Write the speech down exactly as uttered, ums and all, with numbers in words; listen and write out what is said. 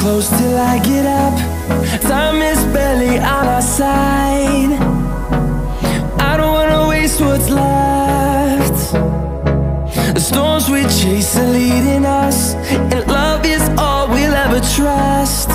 close till I get up. Time is barely on our side. I don't wanna waste what's left. The storms we chase are leading us, and love is all we'll ever trust.